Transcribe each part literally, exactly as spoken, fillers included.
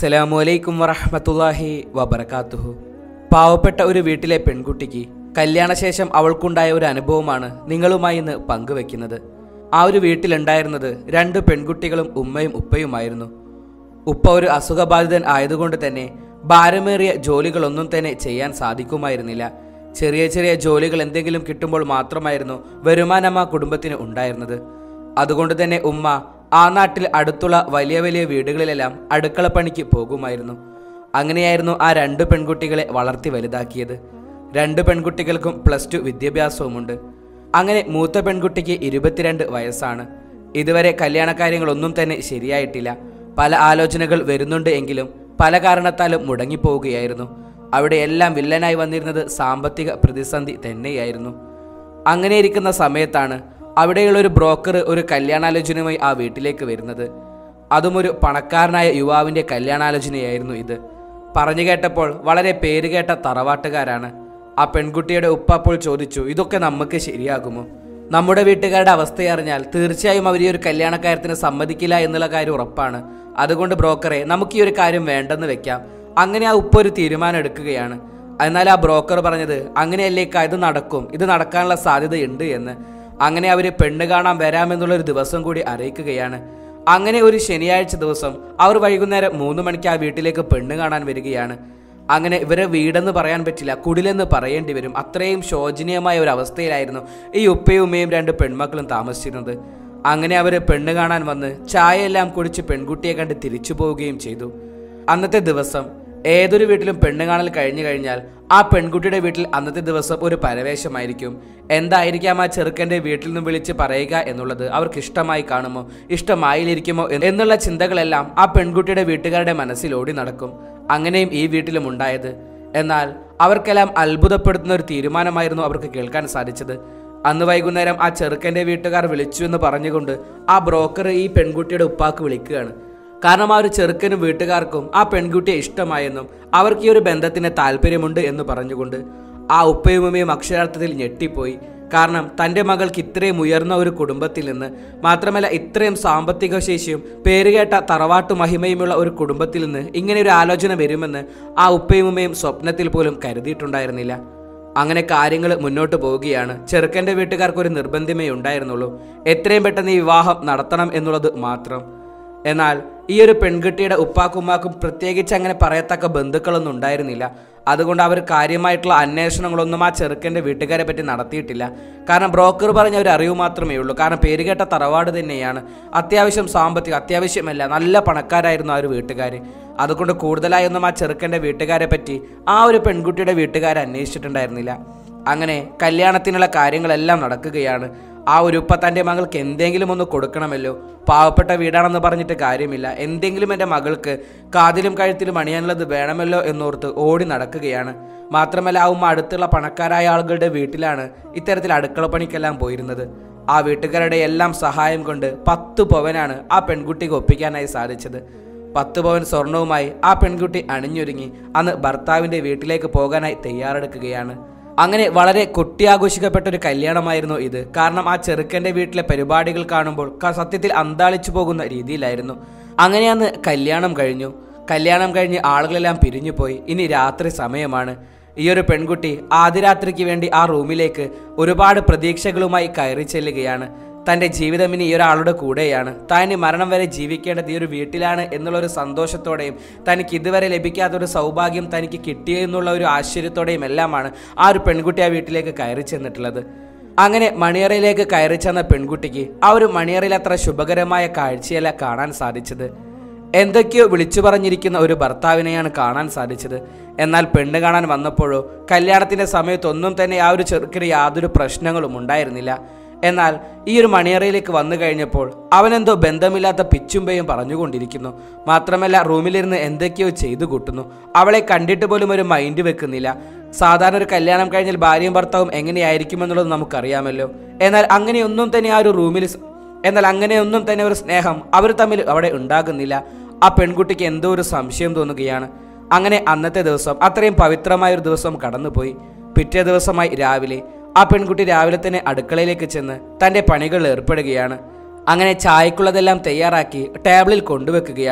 അസ്സലാമു അലൈക്കും വറഹ്മത്തുള്ളാഹി വബറകാതുഹു. പാവപ്പെട്ട ഒരു വീട്ടിലെ പെൺകുട്ടിക്ക് കല്യാണശേഷം അവൾക്കുണ്ടായ ഒരു അനുഭവമാണ് നിങ്ങളുമായി ഇന്ന് പങ്കുവെക്കുന്നത്. ആ ഒരു വീട്ടിലുണ്ടായിരുന്നത് രണ്ട് പെൺകുട്ടികളും ഉമ്മയും ഉപ്പയുമായിരുന്നു. ഉപ്പ ഒരു അസുഖബാധിതൻ ആയതുകൊണ്ട് തന്നെ ഭാരമേറിയ ജോലികളൊന്നും തന്നെ ചെയ്യാൻ സാധിക്കുമായിരുന്നില്ല. ചെറിയ ചെറിയ ജോലികൾ എന്തെങ്കിലും കിട്ടുമ്പോൾ മാത്രമായിരുന്നു വരുമാനം ആ കുടുംബത്തിന് ഉണ്ടായിരുന്നത്. അതുകൊണ്ട് തന്നെ ഉമ്മ ആ നാട്ടിൽ അടുത്തുള്ള വലിയ വലിയ വീടുകളിലെല്ലാം അടുക്കളപ്പണിക്ക് പോകുമായിരുന്നു. അങ്ങനെയായിരുന്നു ആ രണ്ട് പെൺകുട്ടികളെ വളർത്തി വലുതാക്കിയത്. രണ്ട് പെൺകുട്ടികൾക്കും പ്ലസ് ടു വിദ്യാഭ്യാസവുമുണ്ട്. അങ്ങനെ മൂത്ത പെൺകുട്ടിക്ക് ഇരുപത്തിരണ്ട് വയസ്സാണ്. ഇതുവരെ കല്യാണകാര്യങ്ങളൊന്നും തന്നെ ശരിയായിട്ടില്ല. പല ആലോചനകൾ വരുന്നുണ്ട് എങ്കിലും പല കാരണത്താലും മുടങ്ങിപ്പോവുകയായിരുന്നു. അവിടെ എല്ലാം വില്ലനായി വന്നിരുന്നത് സാമ്പത്തിക പ്രതിസന്ധി തന്നെയായിരുന്നു. അങ്ങനെ ഇരിക്കുന്ന സമയത്താണ് അവിടെയുള്ളൊരു ബ്രോക്കർ ഒരു കല്യാണാലോചനയുമായി ആ വീട്ടിലേക്ക് വരുന്നത്. അതും ഒരു പണക്കാരനായ യുവാവിൻ്റെ കല്യാണാലോചനയായിരുന്നു ഇത്. പറഞ്ഞു കേട്ടപ്പോൾ വളരെ പേരുകേട്ട തറവാട്ടുകാരാണ്. ആ പെൺകുട്ടിയുടെ ഉപ്പ അപ്പോൾ ചോദിച്ചു, ഇതൊക്കെ നമുക്ക് ശരിയാകുമോ? നമ്മുടെ വീട്ടുകാരുടെ അവസ്ഥയറിഞ്ഞാൽ തീർച്ചയായും അവർ ഈ ഒരു കല്യാണക്കാര്യത്തിന് സമ്മതിക്കില്ല എന്നുള്ള കാര്യം ഉറപ്പാണ്. അതുകൊണ്ട് ബ്രോക്കറെ, നമുക്ക് ഈ ഒരു കാര്യം വേണ്ടെന്ന് വെക്കാം. അങ്ങനെ ആ ഉപ്പ ഒരു തീരുമാനം എടുക്കുകയാണ്. എന്നാൽ ആ ബ്രോക്കർ പറഞ്ഞത്, അങ്ങനെയല്ലേക്കാ, ഇത് നടക്കും, ഇത് നടക്കാനുള്ള സാധ്യതയുണ്ട് എന്ന്. അങ്ങനെ അവർ പെണ്ണ് കാണാൻ വരാമെന്നുള്ളൊരു ദിവസം കൂടി അറിയിക്കുകയാണ്. അങ്ങനെ ഒരു ശനിയാഴ്ച ദിവസം അവർ വൈകുന്നേരം മൂന്ന് മണിക്ക് ആ വീട്ടിലേക്ക് പെണ്ണ് കാണാൻ വരികയാണ്. അങ്ങനെ ഇവരെ വീടെന്ന് പറയാൻ പറ്റില്ല, കുടിലെന്ന് പറയേണ്ടി വരും. അത്രയും ശോചനീയമായ ഒരു അവസ്ഥയിലായിരുന്നു ഈ ഉപ്പയും ഉമ്മയും രണ്ട് പെൺമക്കളും താമസിച്ചിരുന്നത്. അങ്ങനെ അവർ പെണ്ണ് കാണാൻ വന്ന് ചായയെല്ലാം കുടിച്ച് പെൺകുട്ടിയെ കണ്ട് തിരിച്ചു പോവുകയും ചെയ്തു. അന്നത്തെ ദിവസം ഏതൊരു വീട്ടിലും പെണ്ണ് കാണൽ കഴിഞ്ഞു കഴിഞ്ഞാൽ ആ പെൺകുട്ടിയുടെ വീട്ടിൽ അന്നത്തെ ദിവസം ഒരു പരവേശമായിരിക്കും. എന്തായിരിക്കാം ആ ചെറുക്കൻ്റെ വീട്ടിൽ നിന്ന് വിളിച്ച് പറയുക എന്നുള്ളത് അവർക്ക് ഇഷ്ടമായി കാണുമോ, ഇഷ്ടമായിലിരിക്കുമോ എന്നുള്ള ചിന്തകളെല്ലാം ആ പെൺകുട്ടിയുടെ വീട്ടുകാരുടെ മനസ്സിൽ ഓടി നടക്കും. അങ്ങനെയും ഈ വീട്ടിലും ഉണ്ടായത്. എന്നാൽ അവർക്കെല്ലാം അത്ഭുതപ്പെടുത്തുന്ന ഒരു തീരുമാനമായിരുന്നു അവർക്ക് കേൾക്കാൻ സാധിച്ചത്. അന്ന് വൈകുന്നേരം ആ ചെറുക്കൻ്റെ വീട്ടുകാർ വിളിച്ചു എന്ന് പറഞ്ഞുകൊണ്ട് ആ ബ്രോക്കർ ഈ പെൺകുട്ടിയുടെ ഉപ്പാക്ക് വിളിക്കുകയാണ്. കാരണം ആ ഒരു ചെറുക്കനും വീട്ടുകാർക്കും ആ പെൺകുട്ടിയെ ഇഷ്ടമായെന്നും അവർക്ക് ഈ ഒരു ബന്ധത്തിന് താല്പര്യമുണ്ട് എന്ന് പറഞ്ഞുകൊണ്ട് ആ ഉപ്പയും ഉമ്മയും അക്ഷരാർത്ഥത്തിൽ ഞെട്ടിപ്പോയി. കാരണം തൻ്റെ മകൾക്ക് ഇത്രയും ഉയർന്ന ഒരു കുടുംബത്തിൽ നിന്ന്, മാത്രമല്ല ഇത്രയും സാമ്പത്തിക ശേഷിയും പേരുകേട്ട തറവാട്ടു മഹിമയുമുള്ള ഒരു കുടുംബത്തിൽ നിന്ന് ഇങ്ങനെ ഒരു ആലോചന വരുമെന്ന് ആ ഉപ്പയും ഉമ്മയും സ്വപ്നത്തിൽ പോലും കരുതിയിട്ടുണ്ടായിരുന്നില്ല. അങ്ങനെ കാര്യങ്ങൾ മുന്നോട്ട് പോവുകയാണ്. ചെറുക്കൻ്റെ വീട്ടുകാർക്ക് ഒരു നിർബന്ധമേ ഉണ്ടായിരുന്നുള്ളൂ, എത്രയും പെട്ടെന്ന് ഈ വിവാഹം നടത്തണം എന്നുള്ളത് മാത്രം. എന്നാൽ ഈ ഒരു പെൺകുട്ടിയുടെ ഉപ്പാക്കുമ്മാക്കും പ്രത്യേകിച്ച് അങ്ങനെ പറയത്തക്ക ബന്ധുക്കളൊന്നും ഉണ്ടായിരുന്നില്ല. അതുകൊണ്ട് അവർ കാര്യമായിട്ടുള്ള അന്വേഷണങ്ങളൊന്നും ആ ചെറുക്കൻ്റെ വീട്ടുകാരെ പറ്റി നടത്തിയിട്ടില്ല. കാരണം ബ്രോക്കർ പറഞ്ഞ ഒരു അറിവ് മാത്രമേ ഉള്ളൂ. കാരണം പേരുകേട്ട തറവാട് തന്നെയാണ്, അത്യാവശ്യം സാമ്പത്തിക, അത്യാവശ്യമല്ല നല്ല പണക്കാരായിരുന്നു ആ ഒരു വീട്ടുകാർ. അതുകൊണ്ട് കൂടുതലായൊന്നും ആ ചെറുക്കൻ്റെ വീട്ടുകാരെ പറ്റി ആ ഒരു പെൺകുട്ടിയുടെ വീട്ടുകാരെ അന്വേഷിച്ചിട്ടുണ്ടായിരുന്നില്ല. അങ്ങനെ കല്യാണത്തിനുള്ള കാര്യങ്ങളെല്ലാം നടക്കുകയാണ്. ആ ഒരു ഉപ്പ തൻ്റെ മകൾക്ക് എന്തെങ്കിലും ഒന്ന് കൊടുക്കണമല്ലോ, പാവപ്പെട്ട വീടാണെന്ന് പറഞ്ഞിട്ട് കാര്യമില്ല, എന്തെങ്കിലും എൻ്റെ മകൾക്ക് കാതിലും കഴുത്തിലും അണിയാനുള്ളത് വേണമല്ലോ എന്നോർത്ത് ഓടി നടക്കുകയാണ്. മാത്രമല്ല ആ ഉമ്മ അടുത്തുള്ള പണക്കാരായ ആളുകളുടെ വീട്ടിലാണ് ഇത്തരത്തിൽ അടുക്കളപ്പണിക്കെല്ലാം പോയിരുന്നത്. ആ വീട്ടുകാരുടെ എല്ലാം സഹായം കൊണ്ട് പത്ത് പവനാണ് ആ പെൺകുട്ടിക്ക് ഒപ്പിക്കാനായി സാധിച്ചത്. പത്ത് പവൻ സ്വർണവുമായി ആ പെൺകുട്ടി അണിഞ്ഞൊരുങ്ങി അന്ന് ഭർത്താവിൻ്റെ വീട്ടിലേക്ക് പോകാനായി തയ്യാറെടുക്കുകയാണ്. അങ്ങനെ വളരെ കൊട്ടിയാഘോഷിക്കപ്പെട്ട ഒരു കല്യാണമായിരുന്നു ഇത്. കാരണം ആ ചെറുക്കൻ്റെ വീട്ടിലെ പരിപാടികൾ കാണുമ്പോൾ സത്യത്തിൽ അന്താളിച്ചു പോകുന്ന രീതിയിലായിരുന്നു. അങ്ങനെ അന്ന് കല്യാണം കഴിഞ്ഞു. കല്യാണം കഴിഞ്ഞ് ആളുകളെല്ലാം പിരിഞ്ഞു പോയി. ഇനി രാത്രി സമയമാണ്. ഈ ഒരു പെൺകുട്ടി ആദ്യരാത്രിക്ക് വേണ്ടി ആ റൂമിലേക്ക് ഒരുപാട് പ്രതീക്ഷകളുമായി കയറി ചെല്ലുകയാണ്. തൻ്റെ ജീവിതം ഇനി ഈ ഒരാളുടെ കൂടെയാണ്, താൻ മരണം വരെ ജീവിക്കേണ്ടത് ഈ ഒരു വീട്ടിലാണ് എന്നുള്ളൊരു സന്തോഷത്തോടെയും തനിക്ക് ഇതുവരെ ലഭിക്കാത്തൊരു സൗഭാഗ്യം തനിക്ക് കിട്ടിയെന്നുള്ള ഒരു ആശ്ചര്യത്തോടെയും എല്ലാമാണ് ആ ഒരു പെൺകുട്ടി ആ വീട്ടിലേക്ക് കയറി ചെന്നിട്ടുള്ളത്. അങ്ങനെ മണിയറയിലേക്ക് കയറി ചെന്ന പെൺകുട്ടിക്ക് ആ ഒരു മണിയറയിൽ അത്ര ശുഭകരമായ കാഴ്ചയല്ല കാണാൻ സാധിച്ചത്. എന്തൊക്കെയോ വിളിച്ചു പറഞ്ഞിരിക്കുന്ന ഒരു ഭർത്താവിനെയാണ് കാണാൻ സാധിച്ചത്. എന്നാൽ പെണ്ണ് കാണാൻ വന്നപ്പോഴോ കല്യാണത്തിൻ്റെ സമയത്തൊന്നും തന്നെ ആ ഒരു ചെറുക്കിന് യാതൊരു പ്രശ്നങ്ങളും ഉണ്ടായിരുന്നില്ല. എന്നാൽ ഈ ഒരു മണിയറയിലേക്ക് വന്നു കഴിഞ്ഞപ്പോൾ അവനെന്തോ ബന്ധമില്ലാത്ത പിച്ചുമ്പയും പറഞ്ഞുകൊണ്ടിരിക്കുന്നു. മാത്രമല്ല റൂമിലിരുന്ന് എന്തൊക്കെയോ ചെയ്തു കൂട്ടുന്നു. അവളെ കണ്ടിട്ട് പോലും ഒരു മൈൻഡ് വെക്കുന്നില്ല. സാധാരണ ഒരു കല്യാണം കഴിഞ്ഞാൽ ഭാര്യയും ഭർത്താവും എങ്ങനെയായിരിക്കുമെന്നുള്ളത് നമുക്കറിയാമല്ലോ. എന്നാൽ അങ്ങനെയൊന്നും തന്നെ ആ ഒരു റൂമിൽ എന്നാൽ അങ്ങനെയൊന്നും തന്നെ ഒരു സ്നേഹം അവർ തമ്മിൽ അവിടെ ഉണ്ടാകുന്നില്ല. ആ പെൺകുട്ടിക്ക് എന്തോ ഒരു സംശയം തോന്നുകയാണ്. അങ്ങനെ അന്നത്തെ ദിവസം അത്രയും പവിത്രമായൊരു ദിവസം കടന്നുപോയി. പിറ്റേ ദിവസമായി രാവിലെ ആ പെൺകുട്ടി രാവിലെ തന്നെ അടുക്കളയിലേക്ക് ചെന്ന് തൻ്റെ പണികൾ ഏർപ്പെടുകയാണ്. അങ്ങനെ ചായക്കുള്ളതെല്ലാം തയ്യാറാക്കി ടേബിളിൽ കൊണ്ടുവെക്കുകയാണ്.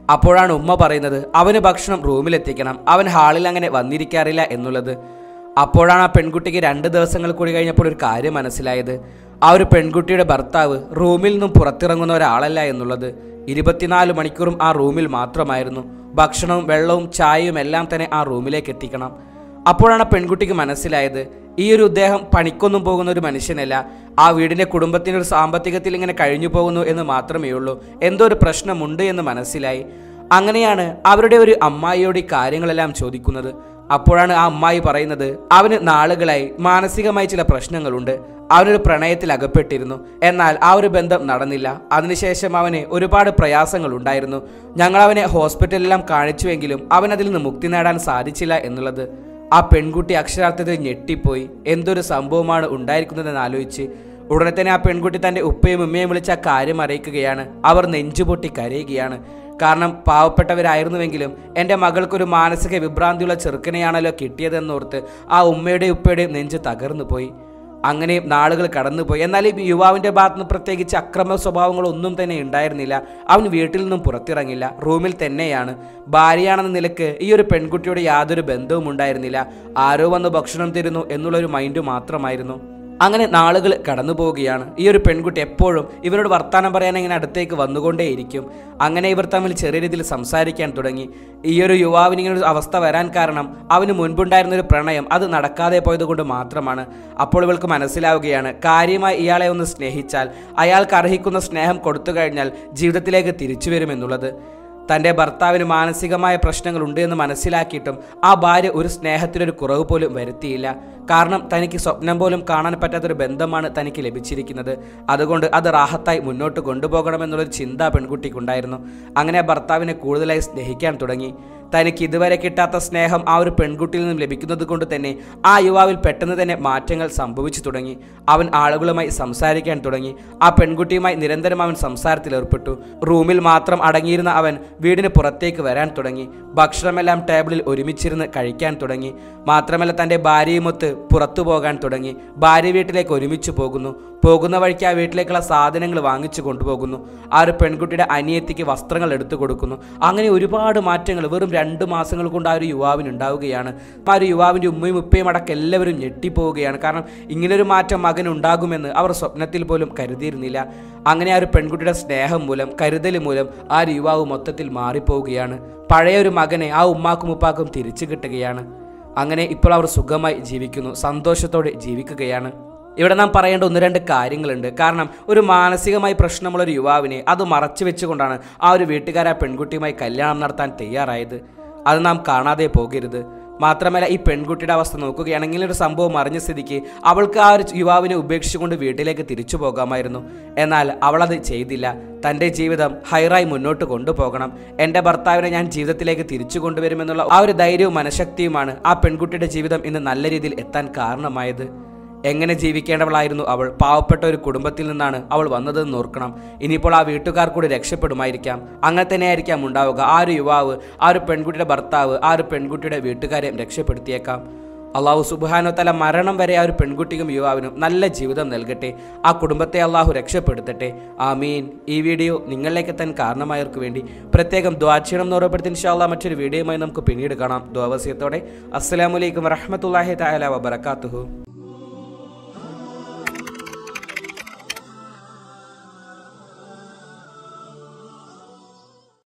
അപ്പോഴാണ് ഉമ്മ പറയുന്നത് അവന് ഭക്ഷണം റൂമിലെത്തിക്കണം, അവൻ ഹാളിൽ അങ്ങനെ വന്നിരിക്കാറില്ല എന്നുള്ളത്. അപ്പോഴാണ് ആ പെൺകുട്ടിക്ക് രണ്ട് ദിവസങ്ങൾ കൂടി കഴിഞ്ഞപ്പോൾ ഒരു കാര്യം മനസ്സിലായത്. ആ ഒരു പെൺകുട്ടിയുടെ ഭർത്താവ് റൂമിൽ നിന്നും പുറത്തിറങ്ങുന്ന ഒരാളല്ല എന്നുള്ളത്. ഇരുപത്തിനാല് മണിക്കൂറും ആ റൂമിൽ മാത്രമായിരുന്നു. ഭക്ഷണവും വെള്ളവും ചായയും എല്ലാം തന്നെ ആ റൂമിലേക്ക് എത്തിക്കണം. അപ്പോഴാണ് ആ പെൺകുട്ടിക്ക് മനസ്സിലായത് ഈ ഒരു ഇദ്ദേഹം പണിക്കൊന്നും പോകുന്ന ഒരു മനുഷ്യനല്ല, ആ വീടിൻ്റെ കുടുംബത്തിൻ്റെ ഒരു സാമ്പത്തികത്തിൽ ഇങ്ങനെ കഴിഞ്ഞു പോകുന്നു എന്ന് മാത്രമേ ഉള്ളൂ, എന്തോ ഒരു പ്രശ്നമുണ്ട് എന്ന് മനസ്സിലായി. അങ്ങനെയാണ് അവരുടെ ഒരു അമ്മായിയോട് ഈ കാര്യങ്ങളെല്ലാം ചോദിക്കുന്നത്. അപ്പോഴാണ് ആ അമ്മായി പറയുന്നത് അവന് നാളുകളായി മാനസികമായി ചില പ്രശ്നങ്ങളുണ്ട്, അവനൊരു പ്രണയത്തിൽ അകപ്പെട്ടിരുന്നു, എന്നാൽ ആ ഒരു ബന്ധം നടന്നില്ല. അതിനുശേഷം അവന് ഒരുപാട് പ്രയാസങ്ങൾ ഉണ്ടായിരുന്നു. ഞങ്ങൾ അവനെ ഹോസ്പിറ്റലിലെല്ലാം കാണിച്ചുവെങ്കിലും അവൻ അതിൽ നിന്ന് മുക്തി നേടാൻ സാധിച്ചില്ല എന്നുള്ളത്. ആ പെൺകുട്ടി അക്ഷരാർത്ഥത്തിൽ ഞെട്ടിപ്പോയി. എന്തൊരു സംഭവമാണ് ഉണ്ടായിരിക്കുന്നതെന്ന് ആലോചിച്ച് ഉടനെ തന്നെ ആ പെൺകുട്ടി തൻ്റെ ഉപ്പയും ഉമ്മയും വിളിച്ച് ആ കാര്യം അറിയിക്കുകയാണ്. അവർ നെഞ്ചുപൊട്ടി കരയുകയാണ്. കാരണം പാവപ്പെട്ടവരായിരുന്നുവെങ്കിലും എൻ്റെ മകൾക്കൊരു മാനസിക വിഭ്രാന്തിയുള്ള ചെറുക്കനെയാണല്ലോ കിട്ടിയതെന്നോർത്ത് ആ ഉമ്മയുടെയും ഉപ്പയുടെയും നെഞ്ച് തകർന്നു പോയി. അങ്ങനെ നാളുകൾ കടന്നുപോയി. എന്നാൽ ഈ യുവാവിൻ്റെ ഭാഗത്തുനിന്ന് പ്രത്യേകിച്ച് അക്രമ സ്വഭാവങ്ങളൊന്നും തന്നെ ഉണ്ടായിരുന്നില്ല. അവൻ വീട്ടിൽ നിന്നും പുറത്തിറങ്ങില്ല, റൂമിൽ തന്നെയാണ്. ഭാര്യയാണെന്ന നിലക്ക് ഈ ഒരു പെൺകുട്ടിയോട് യാതൊരു ബന്ധവും ഉണ്ടായിരുന്നില്ല. ആരോ വന്ന് ഭക്ഷണം തരുന്നു എന്നുള്ളൊരു മൈൻഡ് മാത്രമായിരുന്നു. അങ്ങനെ നാളുകൾ കടന്നു പോവുകയാണ്. ഈ ഒരു പെൺകുട്ടി എപ്പോഴും ഇവരോട് വർത്തമാനം പറയാൻ ഇങ്ങനെ അടുത്തേക്ക് വന്നുകൊണ്ടേയിരിക്കും. അങ്ങനെ ഇവർ തമ്മിൽ ചെറിയ രീതിയിൽ സംസാരിക്കാൻ തുടങ്ങി. ഈ ഒരു യുവാവിന് ഇങ്ങനെ ഒരു അവസ്ഥ വരാൻ കാരണം അവന് മുൻപുണ്ടായിരുന്നൊരു പ്രണയം അത് നടക്കാതെ പോയത് കൊണ്ട് മാത്രമാണ്. അപ്പോൾ ഇവൾക്ക് മനസ്സിലാവുകയാണ് കാര്യമായി ഇയാളെ ഒന്ന് സ്നേഹിച്ചാൽ അയാൾക്ക് അർഹിക്കുന്ന സ്നേഹം കൊടുത്തു കഴിഞ്ഞാൽ ജീവിതത്തിലേക്ക് തിരിച്ചു വരുമെന്നുള്ളത്. തൻ്റെ ഭർത്താവിന് മാനസികമായ പ്രശ്നങ്ങളുണ്ട് എന്ന് മനസ്സിലാക്കിയിട്ടും ആ ഭാര്യ ഒരു സ്നേഹത്തിനൊരു കുറവ് പോലും വരുത്തിയില്ല. കാരണം തനിക്ക് സ്വപ്നം പോലും കാണാൻ പറ്റാത്തൊരു ബന്ധമാണ് തനിക്ക് ലഭിച്ചിരിക്കുന്നത്. അതുകൊണ്ട് അത് റാഹത്തായി മുന്നോട്ട് കൊണ്ടുപോകണമെന്നുള്ളൊരു ചിന്ത പെൺകുട്ടിക്കുണ്ടായിരുന്നു. അങ്ങനെ ഭർത്താവിനെ കൂടുതലായി സ്നേഹിക്കാൻ തുടങ്ങി. തനിക്ക് ഇതുവരെ കിട്ടാത്ത സ്നേഹം ആ ഒരു പെൺകുട്ടിയിൽ നിന്നും ലഭിക്കുന്നത് കൊണ്ട് തന്നെ ആ യുവാവിൽ പെട്ടെന്ന് തന്നെ മാറ്റങ്ങൾ സംഭവിച്ചു തുടങ്ങി. അവൻ ആളുകളുമായി സംസാരിക്കാൻ തുടങ്ങി. ആ പെൺകുട്ടിയുമായി നിരന്തരം അവൻ സംസാരത്തിൽ ഏർപ്പെട്ടു. റൂമിൽ മാത്രം അടങ്ങിയിരുന്ന അവൻ വീടിന് പുറത്തേക്ക് വരാൻ തുടങ്ങി. ഭക്ഷണമെല്ലാം ടേബിളിൽ ഒരുമിച്ചിരുന്ന് കഴിക്കാൻ തുടങ്ങി. മാത്രമല്ല തൻ്റെ ഭാര്യയുമൊത്ത് പുറത്തു പോകാൻ തുടങ്ങി. ഭാര്യ വീട്ടിലേക്ക് ഒരുമിച്ച് പോകുന്നു. പോകുന്ന വഴിക്ക് ആ വീട്ടിലേക്കുള്ള സാധനങ്ങൾ വാങ്ങിച്ചു കൊണ്ടുപോകുന്നു. ആ ഒരു പെൺകുട്ടിയുടെ അനിയത്തിക്ക് വസ്ത്രങ്ങൾ എടുത്തു കൊടുക്കുന്നു. അങ്ങനെ ഒരുപാട് മാറ്റങ്ങൾ വെറും രണ്ട് മാസങ്ങൾ കൊണ്ട് ആ ഒരു യുവാവിന് ഉണ്ടാവുകയാണ്. ആ ഒരു യുവാവിൻ്റെ ഉമ്മയും ഉപ്പയും അടക്കം എല്ലാവരും ഞെട്ടിപ്പോവുകയാണ്. കാരണം ഇങ്ങനൊരു മാറ്റം മകനുണ്ടാകുമെന്ന് അവർ സ്വപ്നത്തിൽ പോലും കരുതിയിരുന്നില്ല. അങ്ങനെ ആ ഒരു പെൺകുട്ടിയുടെ സ്നേഹം മൂലം കരുതൽ മൂലം ആ ഒരു യുവാവ് മൊത്തത്തിൽ മാറിപ്പോവുകയാണ്. പഴയൊരു മകനെ ആ ഉമ്മാക്കും ഉപ്പാക്കും തിരിച്ചു കിട്ടുകയാണ്. അങ്ങനെ ഇപ്പോൾ അവർ സുഖമായി ജീവിക്കുന്നു, സന്തോഷത്തോടെ ജീവിക്കുകയാണ്. ഇവിടെ നാം പറയേണ്ട ഒന്ന് രണ്ട് കാര്യങ്ങളുണ്ട്. കാരണം ഒരു മാനസികമായി പ്രശ്നമുള്ളൊരു യുവാവിനെ അത് മറച്ചു വെച്ചുകൊണ്ടാണ് ആ ഒരു വീട്ടുകാർ ആ പെൺകുട്ടിയുമായി കല്യാണം നടത്താൻ തയ്യാറായത്. അത് നാം കാണാതെ പോകരുത്. മാത്രമല്ല ഈ പെൺകുട്ടിയുടെ അവസ്ഥ നോക്കുകയാണെങ്കിൽ ഒരു സംഭവം അറിഞ്ഞ സ്ഥിതിക്ക് അവൾക്ക് ആ ഒരു യുവാവിനെ ഉപേക്ഷിച്ചുകൊണ്ട് വീട്ടിലേക്ക് തിരിച്ചു പോകാമായിരുന്നു. എന്നാൽ അവളത് ചെയ്തില്ല. തൻ്റെ ജീവിതം ഹൈറായി മുന്നോട്ട് കൊണ്ടുപോകണം, എൻ്റെ ഭർത്താവിനെ ഞാൻ ജീവിതത്തിലേക്ക് തിരിച്ചു കൊണ്ടുവരുമെന്നുള്ള ആ ഒരു ധൈര്യവും മനഃശക്തിയുമാണ് ആ പെൺകുട്ടിയുടെ ജീവിതം ഇന്ന് നല്ല രീതിയിൽ എത്താൻ കാരണമായത്. എങ്ങനെ ജീവിക്കേണ്ടവളായിരുന്നു അവൾ? പാവപ്പെട്ട ഒരു കുടുംബത്തിൽ നിന്നാണ് അവൾ വന്നതെന്ന് ഓർക്കണം. ഇനിയിപ്പോൾ ആ വീട്ടുകാർ കൂടി രക്ഷപ്പെടുമായിരിക്കാം. അങ്ങനെ തന്നെയായിരിക്കാം ഉണ്ടാവുക. ആ ഒരു യുവാവ്, ആ ഒരു പെൺകുട്ടിയുടെ ഭർത്താവ്, ആ ഒരു പെൺകുട്ടിയുടെ വീട്ടുകാരെ രക്ഷപ്പെടുത്തിയേക്കാം. അള്ളാഹു സുബ്ഹാനഹു വ തആല മരണം വരെ ആ ഒരു പെൺകുട്ടിക്കും യുവാവിനും നല്ല ജീവിതം നൽകട്ടെ. ആ കുടുംബത്തെ അള്ളാഹു രക്ഷപ്പെടുത്തട്ടെ. ആമീൻ. ഈ വീഡിയോ നിങ്ങളിലേക്ക് എത്താൻ കാരണമായവർക്ക് വേണ്ടി പ്രത്യേകം ദുആ ചെയ്യണം എന്ന് ഓർമ്മപ്പെടുത്തി ഇൻഷാ അല്ലാഹ് മറ്റൊരു വീഡിയോയുമായി നമുക്ക് പിന്നീട് കാണാം. ദുആ വസിയത്തോടെ അസ്സലാമു അലൈക്കും വറഹ്മത്തുള്ളാഹി തആല വബറകാതുഹു.